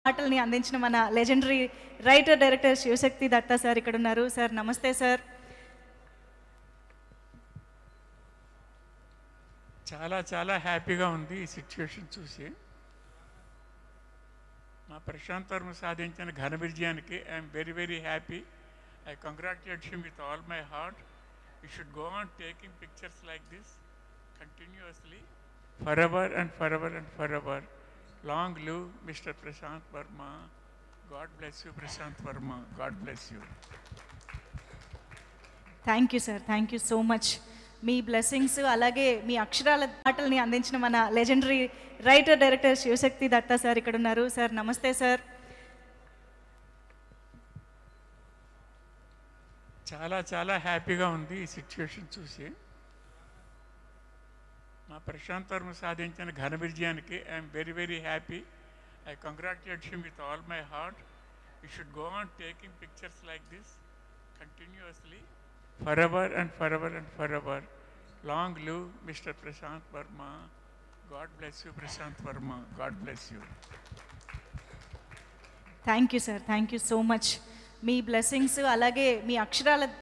పాటల్ని అందించిన మన legendary writer director Shivashakti Datta sir ఇక్కడ ఉన్నారు. సార్ నమస్తే సార్. చాలా చాలా హ్యాపీగా ఉంది ఈ సిచ్యువేషన్ చూసి. మా ప్రశాంత్ వర్మ సాధించిన ఘన విజయానికి I'm very very happy. I congratulate him with all my heart. You should go on taking pictures like this continuously forever and forever and forever. Long live mister Prashant Varma. God bless you Prashant Varma. God bless you. Thank you sir, thank you so much. మీ blessings అలాగే మీ అక్షరాల పాటల్ని అందించిన మన legendary writer director Shivashakti Datta sir ఇక్కడ ఉన్నారు. Sir నమస్తే సార్. చాలా చాలా హ్యాపీగా ఉంది ఈ సిచ్యువేషన్ చూసి. మా ప్రశాంత్ వర్మ సాధించిన ఘన విజయానికి I'm very very happy. I congratulate him with all my heart. You should go on taking pictures like this continuously forever and forever and forever. Long live mister Prashant Varma. God bless you Prashant Varma. God bless you. Thank you sir, thank you so much. మీ blessings అలాగే మీ అక్షరాల